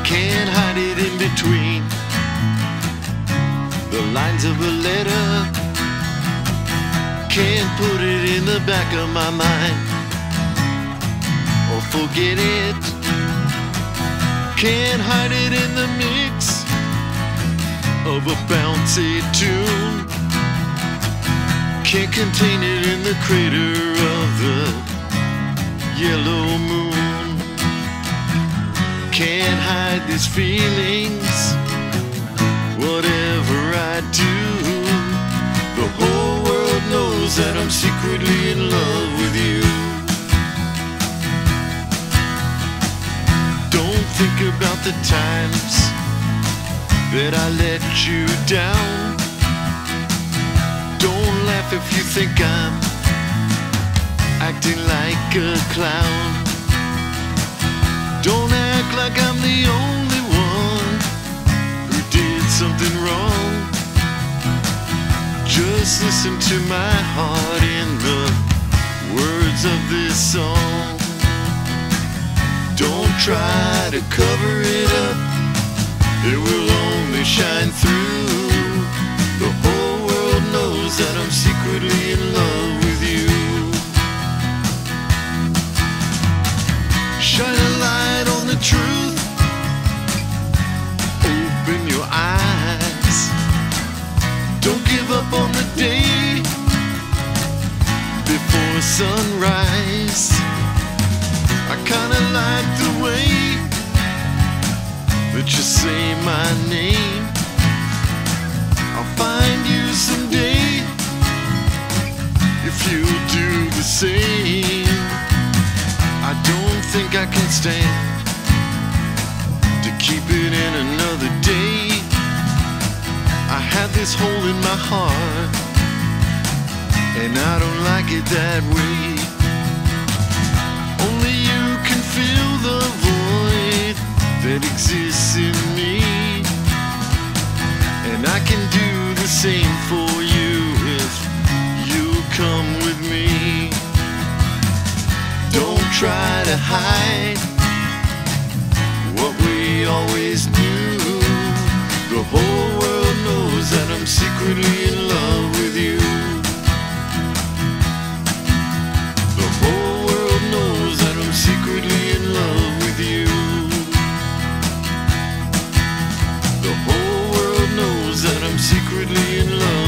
Can't hide it in between the lines of a letter. Can't put it in the back of my mind or forget it. Can't hide it in the mix of a bouncy tune. Can't contain it in the crater of the yellow moon. Can't hide these feelings, whatever I do. The whole world knows that I'm secretly in love with you. Don't think about the times that I let you down. Don't laugh if you think I'm acting like a clown. Don't act like I'm the only one who did something wrong. Just listen to my heart in the words of this song. Don't try to cover it up, it will only shine through. The whole world knows that I'm secretly in love with you. Shine a light on the truth, open your eyes. Don't give up on the day before sunrise. I kinda like the way that you say my name. I'll find you someday if you do the same. I don't think I can stand to keep it in another day. I had this hole in my heart, and I don't like it that way. Only you can fill the void that exists in me, and I can do the same for you if you come with me. Don't try to hide what we always knew. The whole world knows that I'm secretly in love with you. The whole world knows that I'm secretly in love with you. The whole world knows that I'm secretly in love.